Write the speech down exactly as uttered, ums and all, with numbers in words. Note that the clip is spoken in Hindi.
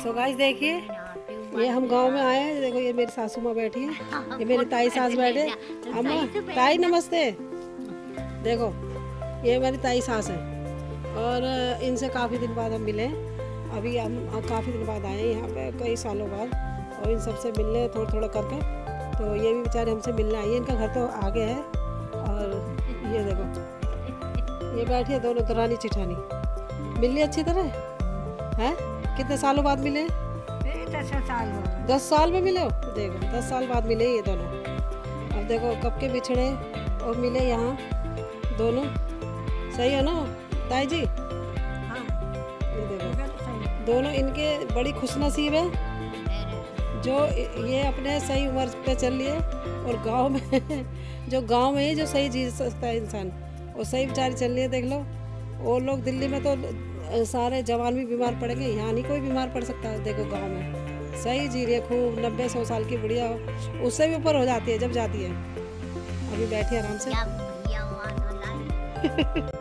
सो गाइस देखिए, ये हम गांव में आए हैं। देखो ये मेरी सासू माँ बैठी है, ये मेरी ताई सास बैठे। अम्मा ताई नमस्ते। देखो ये मेरी ताई सास है और इनसे काफ़ी दिन बाद हम मिले। अभी हम काफ़ी दिन बाद आए हैं यहाँ पे, कई सालों बाद, और इन सबसे मिलने थोड़ा थोड़ा करके। तो ये भी बेचारे हमसे मिलने आई है। इनका घर तो आगे है। और ये देखो ये बैठी है दोनों दरानी चिठानी। मिल ली अच्छी तरह है। कितने सालों बाद मिले? दस साल हो दस साल में मिले हो। देखो दस साल बाद मिले ये दोनों। अब देखो कब के बिछड़े और मिले यहाँ दोनों। सही है ना ताई जी? हाँ, ये देखो दोनों इनके बड़ी खुशनसीब है जो ये अपने सही उम्र पे चल लिए। और गांव में जो गांव में ही जो सही जी सकता है इंसान, वो सही बेचारी चल रही है। देख लो वो लोग दिल्ली में तो सारे जवान भी बीमार पड़ेंगे, यहाँ नहीं कोई बीमार पड़ सकता है। देखो गांव में सही जी रही है खूब। नब्बे सौ साल की बुढ़िया उससे भी ऊपर हो जाती है जब जाती है। अभी बैठी आराम से।